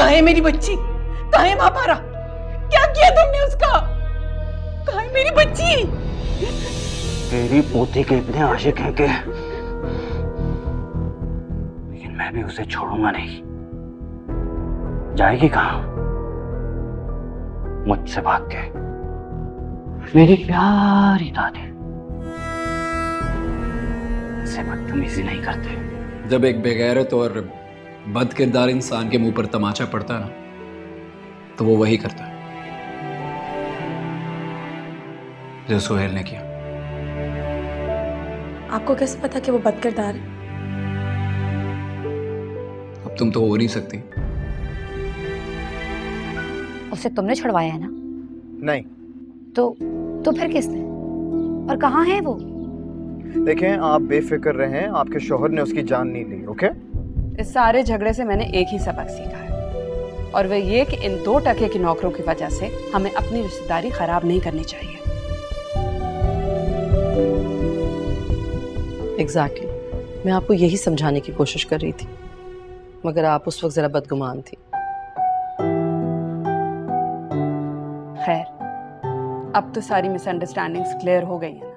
कहाँ है मेरी बच्ची? कहाँ है महापारा? क्या किया तुमने उसका? कहाँ है मेरी बच्ची? तेरी पोती के इतने आशिक हैं कि, लेकिन मैं भी उसे छोड़ूंगा नहीं। जाएगी कहाँ? मुझसे भाग के। मेरी प्यारी दादी से बदतमीजी नहीं करते। जब एक बेगैरत और बदकिरदार इंसान के मुंह पर तमाचा पड़ता है ना, तो वो वही करता है जो सुहेल ने किया। आपको कैसे पता कि वो बदकिरदार है? अब तुम तो हो नहीं सकती। उसे तुमने छुड़वाया है ना? नहीं। तो फिर किसने? और कहाँ है वो? देखें, आप बेफिक्र रहें, आपके शौहर ने उसकी जान नहीं ली। ओके? इस सारे झगड़े से मैंने एक ही सबक सीखा है, और वह ये कि इन 2 टके की नौकरों की वजह से हमें अपनी रिश्तेदारी खराब नहीं करनी चाहिए। एग्जैक्टली मैं आपको यही समझाने की कोशिश कर रही थी, मगर आप उस वक्त जरा बदगुमान थी। खैर, अब तो सारी मिसअंडरस्टैंडिंग्स क्लियर हो गई हैं।